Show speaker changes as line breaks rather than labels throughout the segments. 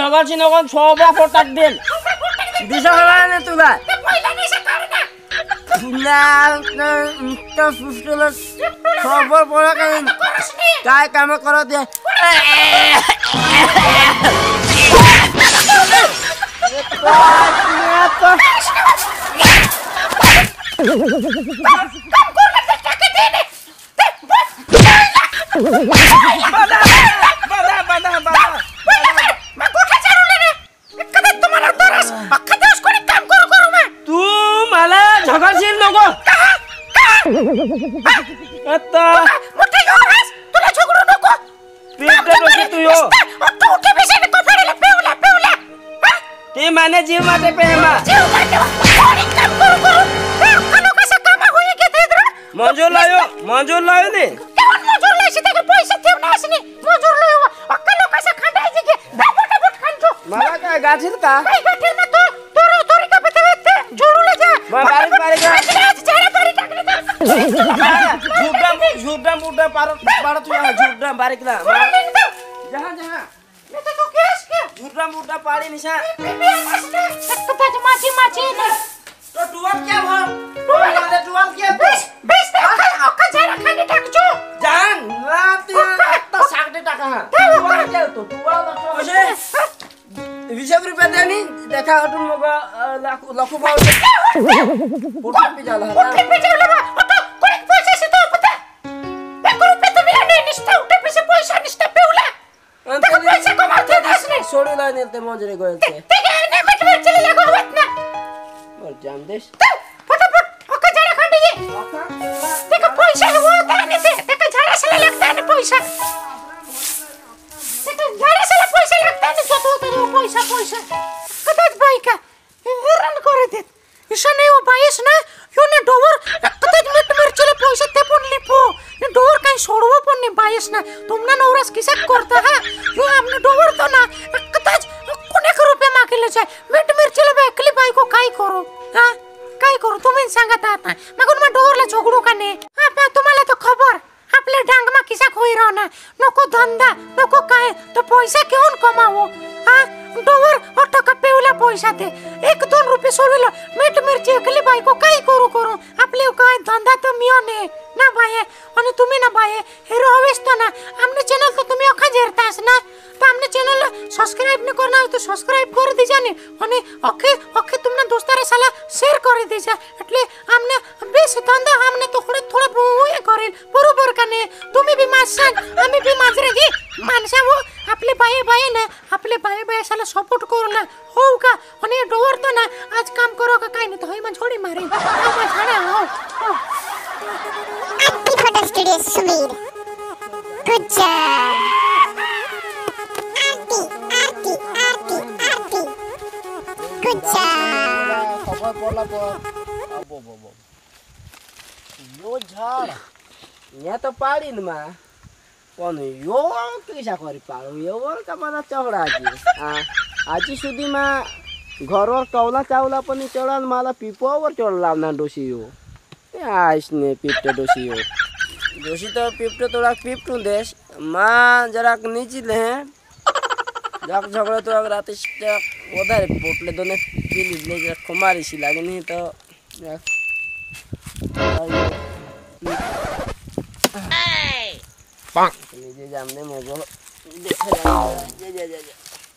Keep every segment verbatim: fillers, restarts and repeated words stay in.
जगाची नगन सोबा फोटाक देन दिशा हवाने तुला ना ना इतना सुस्तेला सोबा पोरा करेन काय काम करो दे
आता मोठे यो हास तुला झगडू नको
पीठ डोके तू यो
आता उठे बिसेने कोफाडीला पेवला पेवला
ते माने जीव माटे पेमा
जीव माटे कोणी काम करू करू कनो कसा काम होई के देद्र
मंजूर लायो मंजूर लायो ने
केवन मंजूर लायसी ते पैसे ठेव नासनी मंजूर लायो अक्कलो कसा खंडायची के दाबोटा बोट खांजो
मला काय गाठील का
काय गाठील ना तो तोरो तोरी का बेते जोडूला जा
बारीक बारीक
जरा बारीक टाकले
झुडा झुडा मुडा पार पार तू यहाँ झुडा बारीक ना जहाँ जहाँ
मैं तो केस के
झुडा मुडा पाड़ी निशा
कता माची माची ने
तो टुवाल क्या भो टुवाल वाले टुवाल क्या
बेस बेस अक्का जरा खाने टाक जो
जान रात आता सागडे टाका टुवाल क्या तो टुवाल असे वीस रुपये देनी देखा अटून मग लाख लाखो पाव पोट पे जाला
पोट पे जाला बा कोणी पैसे से तो पता एक रुपये तुम्ही आणि निष्ठा उठे पैसे पैसा निष्ठा पेवला ते पैसे कमाते दासने
सोडू ला नेते मंजरे गोयते
ते ने मत वर चले लागो होत ना
और जाम देश
फटाफट अक्का जरा खंडी ते का पैसा होत आणि ते ते का झाडा सला लागता आणि पैसा ते का झाडा सला पैसा लागता आणि जो तो तो पैसा पैसा कदाच बाई का हेरान करे देत इशा नाही हो बाईस ना यो ने डोवर कदाच मिट मिरचीला पैसे ते पण लिपो ने डोवर काही सोडवो पण नाही बाईस ना तुमना नवरास किसा करता हा यो आमने डोवर तो ना कदाच कोने को रुपये मागिले जाय मिट मिरचीला बेकली बाई को काय करू हा काय करू तुम्ही सांगत आहात ना मग मी डोवरला झगडू का नाही हा तुम्हाला तो खबर आपल्या डांगमा किसा खोई राहना नको धंदा नको काय तो पैसा घेऊन कमावो हा डोवर अटका पेवला पैसा ते एक दोन रुपये सोडविलो मीठ मिरची एकली बाई को काय करू करू आपले काय धंदा तो मियो ने ना बाई आणि तुम्ही ना बाई हिरो हवेस तो ना आमने चॅनल तो तुम्ही अखा जेरतास ना तो आमने चॅनल सब्सक्राइब न करना तो सब्सक्राइब कर दीजा ने आणि अखे अखे तुमना दोस्तारे साला शेअर कर दीजा એટલે आमने बेस धंदा हमने तो थोडे थोडे बोये करेल बरोबर का ने तुम्ही भी माणसां आम्ही भी माजरे जी माणसा वो आपले बाई बाई ना आपले बाई बाई साला सपोर्ट करू ना हो का आणि डोवर तो ना आज काम करो का काय नाही तो होई छोडी मारे आमा झाडा हो
Happy Photo Studio Sumir. Good job. Arti, arti, arti, arti. Good job.
खबर पडला पण अबो बो यो झाड या तो पाडीन मा पण यो किसा करी पाडू यो का मला चढा आजी आजी सुधीमा घरवर कौला चावला पनि चढान मला पिपोवर चढला ना डोसी यो आइसने पिपटे डोसी यो डोसी तो पिपटे तोड़ा पिपटू देश माँ जरा नीचे ले हैं जाक झगड़ा तो अगर आते उधर पोटले दोने पीली ले जरा कुमारी सी लगे नहीं तो पांग नीचे जामने मोगो देखा जाए जे जे जे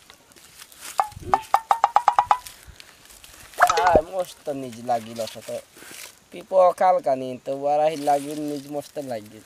आ मस्त नीचे लागी लो तो पिपो काल का नहीं तो वारा ही लागी नीचे मस्त लागी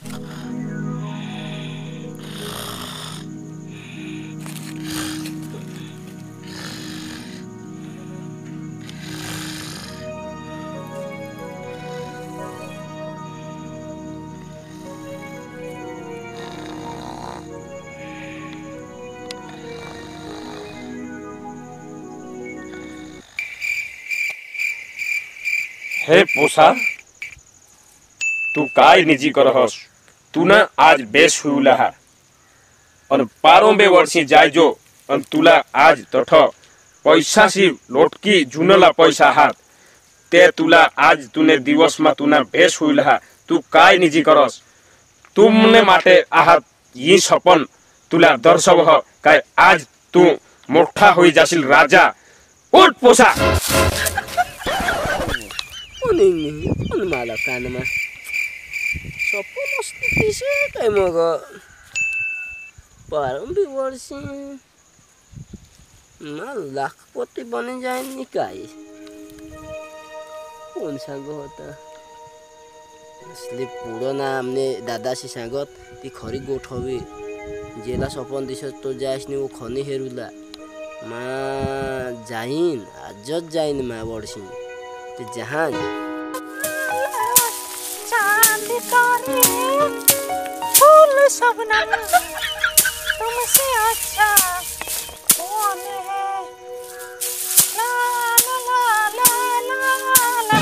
हे पोसा तू काय निजी करहस तू ना आज बेस हुला है और पारों बे वर्षी जाय जो और तुला आज तठ पैसा सी लोटकी जुनला पैसा हाथ ते तुला आज तूने दिवस में तूना बेस हुला है तू काय निजी करस तुमने माटे आहत ये सपन तुला दर्शव ह काय आज तू मोठा होई जाशील राजा उठ पोसा
उनी उन मला कानमा सपन अस्ति दिसे काय मग पारंबी वर्षी ना लाखपती बने जाए नि काय कोण सांग होता असली पुराना हमने दादाशी सांगत ती खरी गोठवी जेला सपन दिसत तो जायस नि वो खनी हेरुला मा जाईन आजच जाईन मा वर्षी ते जहान
चांद तारे फूल सबना तुमसे अच्छा कौन है ला ला ला ला ला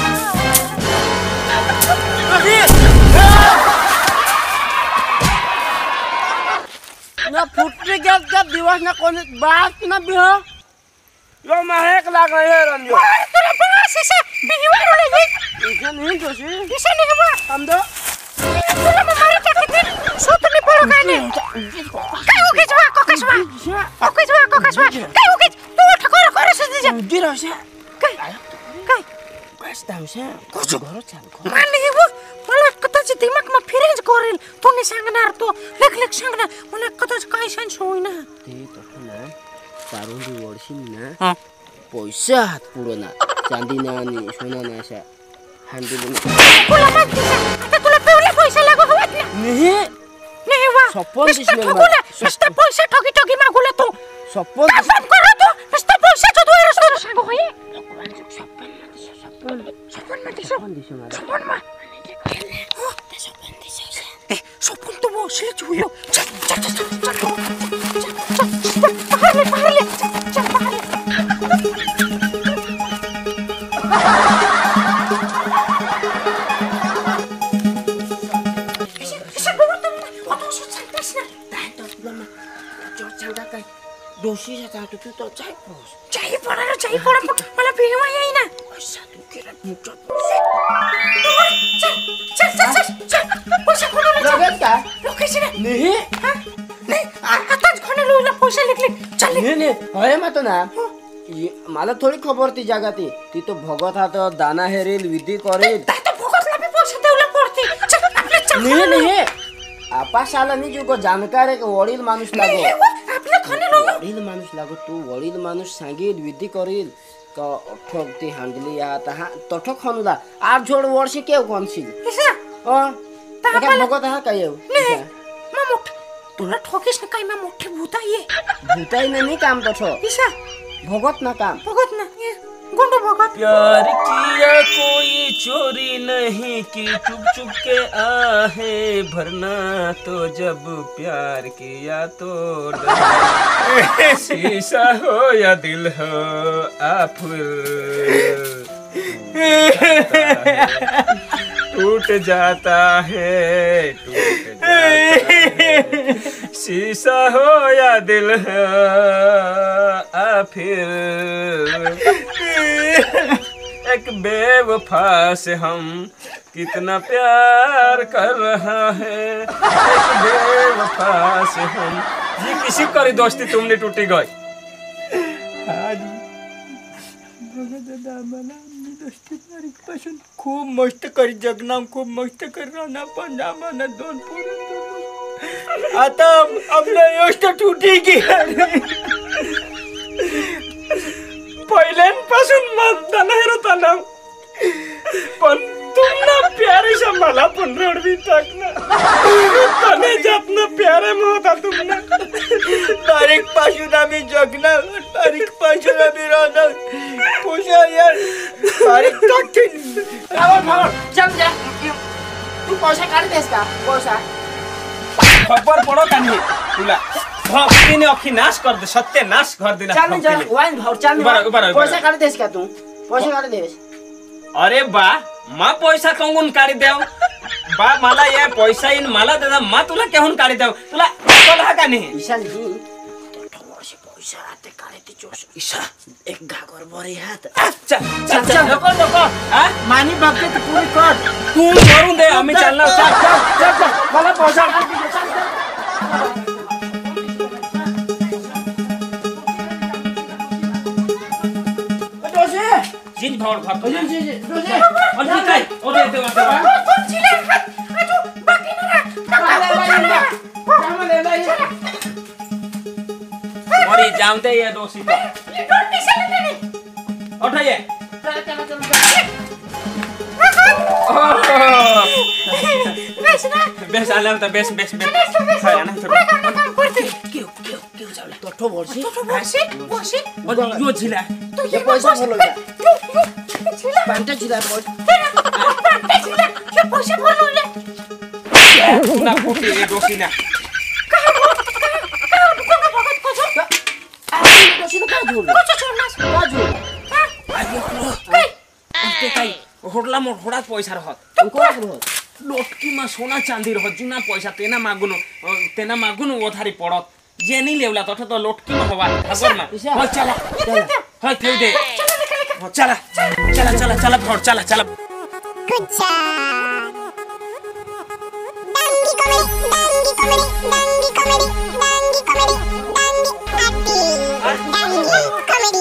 ना फुटरे गया का दिवस ना कोण बात ना बिहो यो महक लाग रही है रंजो
तुला बस ऐसे बिवार हो गई
इसे नहीं जोशी
इसे नहीं हुआ
हम दो
तुला मारे क्या कहते सोत नहीं पड़ो गाने काय हो गई जवा कोकसवा कोकसवा कोकसवा काय हो गई तू ठकोर कर से दे
गिरो से
काय काय
बस दामसे कुछ घर चाल
मान नहीं वो मला कदाच दिमाग में फिरेंज करेल तू नहीं सांगणार तो लेख लेख सांगणार मला कदाच काय सेन्स होईना
ते तो ना पारुंडी वर्षी ना पैसा हात पुरोना चांदी ना आणि सोना ना अशा हँडल
तुला मत दिसा आता तुला पेवले पैसा लागो हवत ना
नाही
नाही वा
सपन दिसले
मला नुसतं पैसा ठगी ठगी मागुला तू
सपन
काम करा तू नुसतं पैशाचं तू रस्ता सांगो होय
सपन
सपन मध्ये
सपन दिसे मला
सपन मा ए सपन तो बसले जुयो चल चल चल चल पहाड़ले पहाड़ले चल पहाड़ले इसे इसे बहुत तो शो चलतेस ना
काय तो तुला जो सांगा काय दोषी जाता तू तो चाय पोस
चाय पडा चाय पडा मला पिणवा येई ना
पैसा तू केला मोठा
चल चल चल चल पैसा कोण
लगेच का
लोकेशन
नाही
नाही आताच खणलो पैसा लिखले चल
नाही नाही होय मत ना मला थोडी खबर ती जागा ती ती तो भगत हात दाना हेरेल विधी करेल
ता तो भगतला भी पैसा देवला पडते चल आपले चल
नाही नाही आपाशाला नाही जो जानकार एक वडील माणूस लागो
आपले खणलो
वडील माणूस लागो तू वडील माणूस सांगेल विधी करेल का ठोक ती हांडली आता हा तठो खनुला आठ जोड वर्षी केव कोणशील
इसा
अ एका भगत हा काय येऊ
नाही मा मोठ तुला ठोकेस ना काय मा मोठे भूता ये
भूताई नाही काम तठो
इसा
भगत ना काम
भगत ना ये गुंडो भगत
प्यार किया कोई चोरी नहीं की चुप चुप के आहे भरना तो जब प्यार किया तो डर शीशा हो या दिल हो आप टूट जाता है टूट जाता है शीशा हो या दिल हो आ फिर एक बेवफा से हम कितना प्यार कर रहा है एक बेवफा से हम जी किसी करी दोस्ती तुमने टूटी गई
पासून खूप मस्त कर जगना खूप मस्त कर राहणार पण आम्हाला दोन पोरं आता आपल्या योजना तुटी की
पहिल्यांपासून म्हणता नाही होता पण तुमना प्यारेशा मला पण रडवी टाकना तने जातना प्यारे में होता तुमने
तारीख पासून आम्ही जगणार तारीख पासून आम्ही राहणार पोषा यार तारीख टाकतील
चल जा तू पैसा काढ देस का पैसा
खबर पड़ो कान्ही तुला भक्ति ने अखी नाश कर दे सत्य नाश कर देना
चल चल वाइन भाव चल
बराबर बराबर
पैसा काढ देस का तू पैसा काढ देस
अरे बा मा पैसा काऊन काढी देव बा मला या पैसा इन मला दादा मा तुला केहून काढी देव तुला अक्कल हा का नाही
ईशान जी थोडीशी पैसा राहते काढे ती जोश ईशा एक घागर बरी हात
चल चल चल नको नको हा
मानी बघते तू पुरी कर
तू करून दे आम्ही चालणार
चल चल चल मला पैसा काढ दे चल
इ भावर भात
अरे जे जे रोजे
अरे काय अरे ते वाटे
कोण चिले आजू बाकी ना
काले बाईला कामले बाई
मरी जाऊते ये दोषी तो
ये डोंट मिसल नहीं
उठाइए
चल चल चल
बेस ना
बेस आले त बेस बेस बेस
बेस
खाया ना तो
काम करते
क्यों क्यों क्यों जावले तोठो बर्सी
तो बसे बसे
और यो झिला
तो
ये पैसा बोलो जा
यो यो चिला
पांटे चिला बोल
पांटे चिला ये पैसा बोलो ले
ना फुटी ये दोषी ना
अरे दोषी तो का झूल
को छोड़ना
का झूल
आयो अंते काय होडला मोड होडा पैसा रहत
तुमको रहो
लोटकी मा सोना चांदी रहत जुना पैसा तेना मागुन तेना मागुन ओथारी पड़त जेनी लेवला तठ तो लोटकी मा हवा खबर ना हो चला हो थे दे हो चला चला चला चला भोर चला चला
Good job. Dandy comedy, dandy comedy, dandy comedy, dandy comedy, dandy acting, dandy comedy.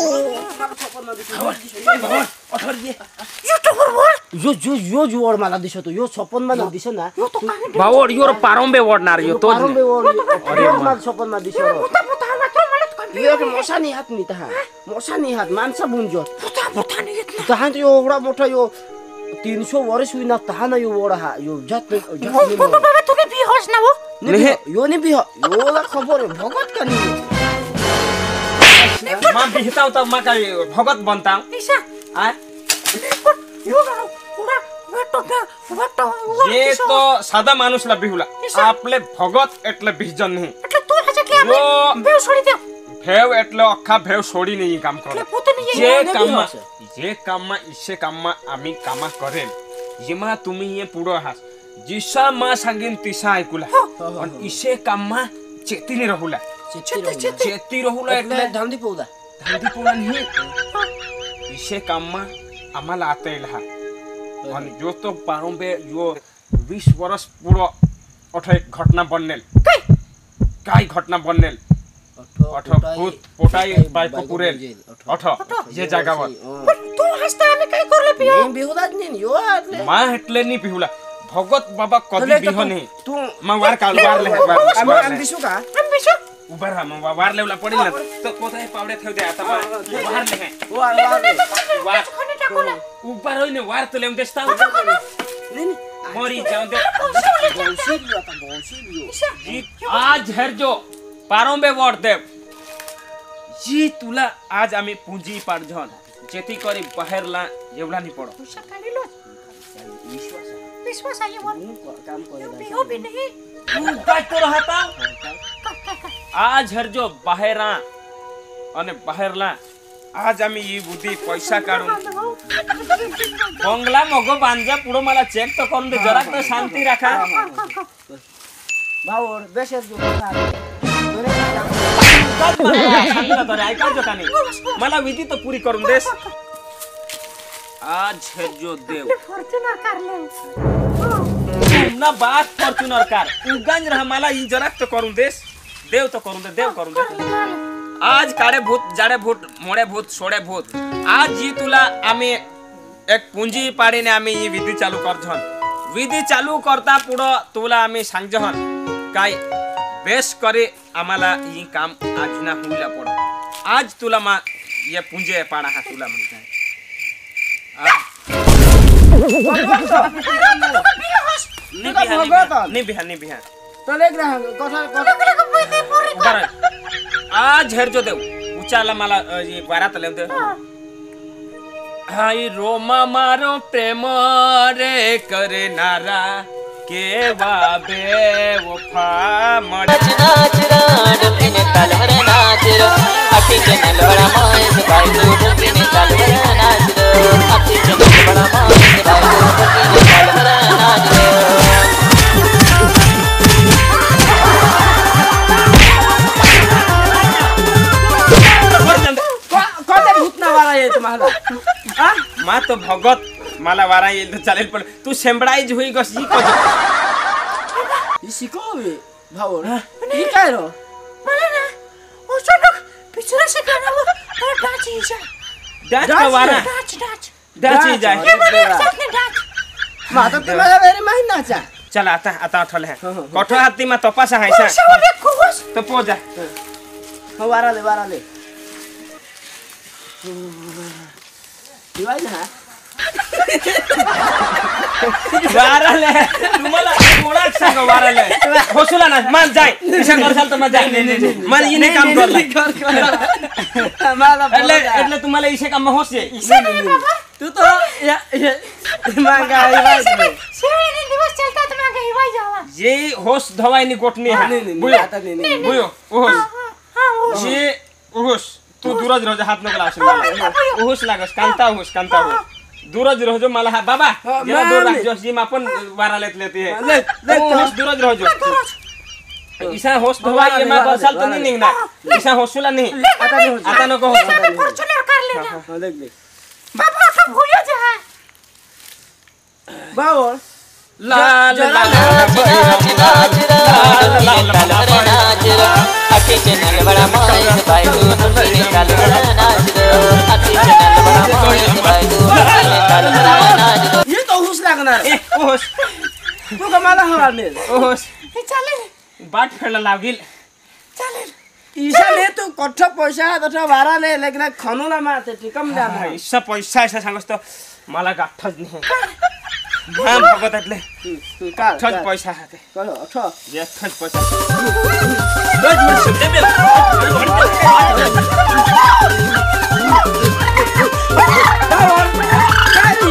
अठर ये
यो तो बोल
यो जो यो जो और माला दिसो तो यो छप्पन मा दिसो ना
यो तो काहे
बावड योर पारंबे वड नार यो तो
पारंबे और अरे मा छप्पन मा दिसो
पुता पुता मात्र मलाई त
यो के मसानी हात नि तहा मसानी हात मान्छा बुन्जो
पुता पुता नि इतना
तहा त यो एउटा मोठा यो तीन सौ वर्ष हुइना तहा न यो वडा हा यो जत जत
वो बाबा तूने भी होश ना वो
नि यो नि बिह यो ला खबर भगत का नि
मा बिहताउ त मा का भगत बनताउ
ऐसा
आ
यो ना पूरा वेटो ना वेटो
ये तो सादा मानुसला बिहुला आपले भगत एटले बिजन नहीं
એટલે તું હજે કે આપણે
यो-
બેવ છોડી દે
भेव एटले अख्खा भेव सोडी नहीं काम
એટલે
करे
પોતે ની
जे
नाही
कामा
असं.
जे कामा इसे कामा आम्ही कामा करेल जेमा तुम्ही ये पुढं आहात जिसा मा सांगेन तिसा ऐकुला पण इसे कामा चेतीने राहुला चेती राहुला
એટલે
एटले
धामदी पौदा
धांदी पुरा नाही इसे कामा आम्हाला आता येईल हा आणि जो तो पारंबे जो वीस वर्ष पुढं अठ एक घटना बनेल काय घटना बनेल अठ भूत पोटाई बायको पुरेल अठ ये जागावर
तू हसता आम्ही काय करले पियो
नेम बिहुदाच नि यो એટલે
मा हेटले नि पिहुला भगत बाबा कधी बिह नाही
तू
मा वार काल वार ले वार
आम आम दिसु का
हम बिशो
उभा राहा मग वार लेवला पडेल ना तर कोथाय पावड्या ठेव दे आता मा वार ले
ओ आ
वार
खाने टाकोला
उभा रहिने वार त ल्याउन देस्ता
नि नि
मरी जाउन दे
बौसी लियो त बौसी लियो
जी आज हेरजो पारंबे वर देव जी तुला आज आम्ही पुंजी पाडझन जेती करी बाहेरला एवढा नि पडो
सकाळी लो
विश्वास
विश्वास आहे वर
काम करे
बिहो भी नहीं
तू काय तो राहता आज हेरजो बाहेरा અને बाहेरला आज आम्ही ही बुद्धी पैसा काढून बंगला मगो बांजा पुढं मला चेक तर करून दे जरा तर शांती राखा
भावर बेशर जो কথা
ऐका जो का नाही मला विधी तर पुरी करून देस आज हेरजो देव
फॉर्च्यूनर कार ले
ना बात फॉर्च्यूनर कार उगांज रहा मला ही जरा तर करून देस देव तर करून दे देव करून दे आज काळे भूत जाडे भूत मोडे भूत सोडे भूत आज जी तुला आम्ही एक पुंजी पाडीने आम्ही ही विधी चालू करझन विधी चालू करता पुढं तुला आम्ही सांगजहन काय बेस करे आम्हाला ही काम आज ना होईला पड आज तुला मा ये पुंजे पाडा हा तुला म्हणताय नि बिहा नि बिहा नि बिहा
तले ग्रह কথা কথা
बरं आज हेरजो देव उचाला मला ये बारात लेव दे हाय रोमा मारो प्रेम रे करे नारा के बाबे वफा मड
नाच राड पिने तालवर नाच रो अति चनल बड़ा माइस भाई तो पिने तालवर नाच रो अति चनल बड़ा माइस भाई तो पिने तालवर नाच रो
कोणते भूत ना वाला आहे तुम्हाला
आ मा तो भगत मला वारा येईल तर चालेल पण तू शेंबडाईज होई गसी को
ही शिकववे भावर ही काय रो
मला ना अचानक पिछरा से गाना वो डाच इजा
डाच का वारा
डाच डाच
दाची जाए
ये बड़ा एक साथ ने डांस
माता तुम्हाला वेरी महिना चा
चल आता आता उठल है कठो हाथी में तपा सा है सा
सब रे खुश
तो पो जा
हो वारा ले वारा ले दिवाई ना
वारले तुम्हाला थोड़ा सा वारले होसुला ना मान जाए ऐसा कर साल तो मत जाए मान ये नहीं काम कर
माला
એટલે એટલે तुम्हाला इसे काम होश जाए
तू तो या मांगा दिवाई
सेवे ने दिवस चलता तो मैं कहीं भाई जावा
ये होश धवाई नहीं गोटनी है
नहीं नहीं
बुयो
आता नहीं नहीं
बुयो होश
हां वो
ये होश तू दूरज रह जा हाथ में ग्लास में होश लागस कांता होश कांता हो दूरज रह जो मला बाबा जरा दूर रख जो जी मापन वारा लेत लेती है
ले ले
होश दूरज रह जो ईसा होश धवाई ये मां बसाल तो नहीं निंगना ईसा होशुला नहीं
आता नहीं हो
आता नको होश
फॉर्च्यूनर कर लेना
हां देख ले
बाबा तो भूलियो जा है
बावर
लाल लाल
अखी चैनल बड़ा मोहित भाई तू नूरी ताल बड़ा नाच अखी चैनल बड़ा मोहित भाई तू नूरी ताल बड़ा नाच
ये तो हुस लागणार
ए होश
तू कमाला हवा में
होश
चले
बाट फेला लागिल
चले
ईशा ले तू कठ पैसा तथा भारा ले लेकिन खनुला माते टिकम ल्या भाई
इसा पैसा ऐसा सांगस तो मला गाठच नाही हां भगतले
का
ठज पैसा हाते
करो अठ
जे ठज पैसा रोज मन सुन दे
बावर काजी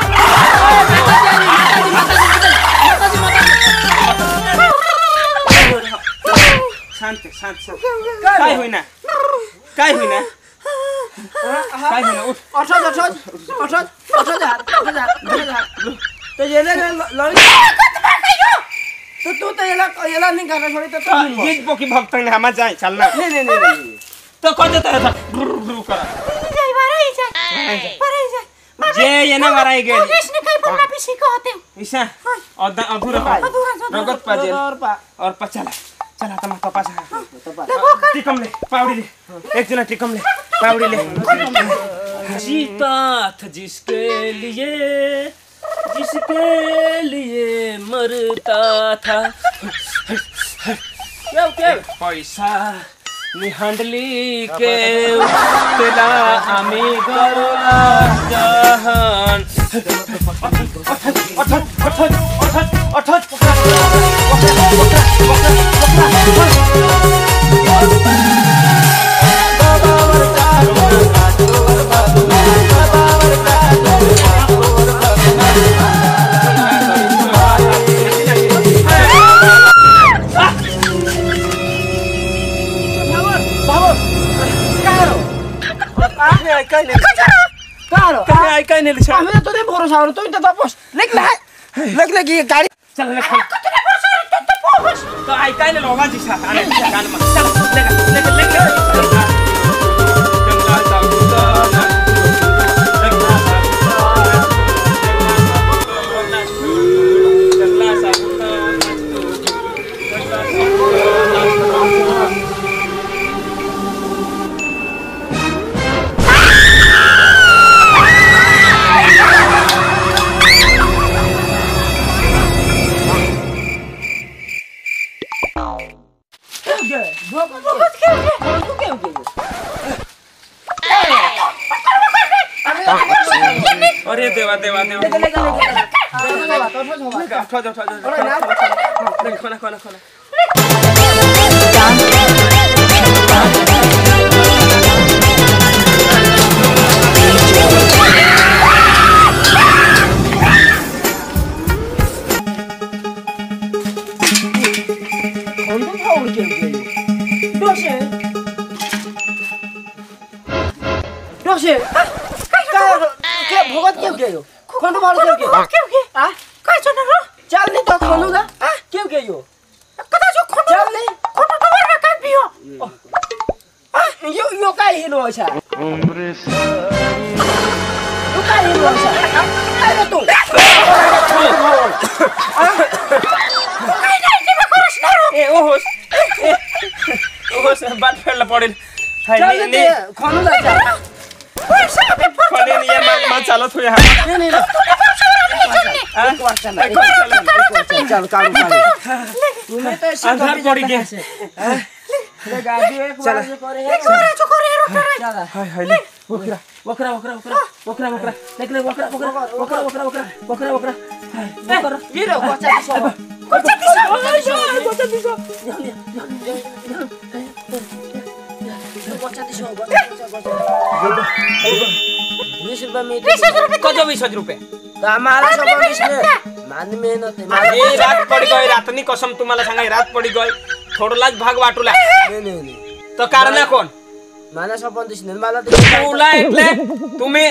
शांत शांत काय होईना काय होईना काय होईना उठ
अठ अठ अठ अठ जा अठ जा अठ जा तो ये ले लड़ी तो तू तो येला येला नहीं करना छोड़ी तो तू
ये बोकी भक्त ने हमा जाए चलना
नहीं नहीं नहीं
तो कौन देता था ब्रू करा
जाई वारा ही जाए वारा ही जाए
जे ये ना माराई गई
इसने कहीं पन्ना भी सीखा होते
ईसा और अधूरा रगत पाजे
और पा
और पचला चला तमा पापा सा
तो
टिकम ले पावड़ी ले एक जना टिकम ले पावड़ी ले जीता था जिसके लिए जिसके लिए मरता था
क्या क्या
पैसा निहांडली के तेला आमी गरला जहान
Claro.
काय काय नाही लिखा
आम्ही तो नाही भरोसा आलो तो इथं तपास लेख ले लेख ले की गाडी
चल लेख तो आई काय नाही लोगा दिसा आणि कान मग चल लेख लेख लेख जंगला जाऊता जंगला जाऊता अरे देवा देवा देवा खोला खोला खोला
भगत क्यों गयो कोन मार क्यों गयो
क्यों के
आ
काय चनरो
चल नहीं तो खोलूंगा आ क्यों गयो
कदा जो खोन
चल नहीं
खोन डोर ना का पियो
आ यो यो काय हिलो अच्छा उम्र से यो काय हिलो अच्छा काय तू
काय नाही ते करस ना रो
ए ओहोस ओहोस बात फेरला पडेल
चल दे खोलूंगा चल
पैसा पे
फने ये मांग मांग चालत हुए हां
नहीं नहीं एक बार चल एक बार चल एक बार चल चल काढू काढू तुम्हें तो ऐसे
आधार पड़ी गया
ले गाड़ी एक बार जो करे है
जो करे रोटर
चला
हाय हाय ले वकरा वकरा वकरा वकरा वकरा वकरा देख ले वकरा वकरा वकरा वकरा वकरा वकरा वकरा
ये रे बच्चा सब
कोचा दिसो
बच्चा दिसो बच्चा दिसो बीस रुपए में
कजो बीस रुपए
हमारा सब बीस मान मेहनत है
ए रात पड़ी गई रातनी कसम तुम्हाला सांगा रात पड़ी गई थोडलाच भाग वाटूला
नहीं नहीं नहीं
तो कारण कोण
माना सब दिस नहीं मला
तुला એટલે तुम्ही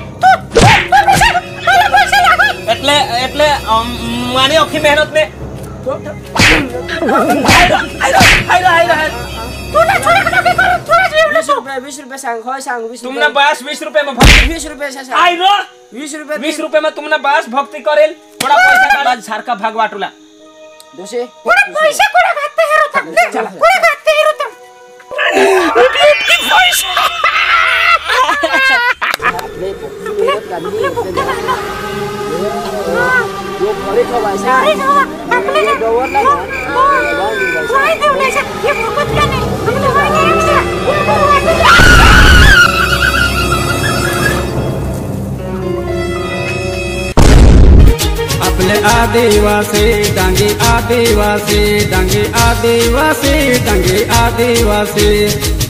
એટલે એટલે માની ઓખી મહેનત ને
बीस रुपए बीस रुपए सांग होय सांग बीस
तुमने बस बीस रुपए में भक्ति
बीस रुपए से
आई रो
बीस रुपए
बीस रुपए में तुमने बस भक्ति करेल थोड़ा पैसा काढ सारखा भाग वाटूला
दोसे
कोणा पैसे कोणा घातते हेरोतम चला कोणा घातते हेरोतम
ले मेहनत करनी ये खड़े तो भाई
अरे जावा आपले
ये डोवर ना
वाई देवले से ये भगत का नहीं हमने वाई नहीं से
आपले आदिवासी डांगी आदिवासी डांगी आदिवासी डांगी आदिवासी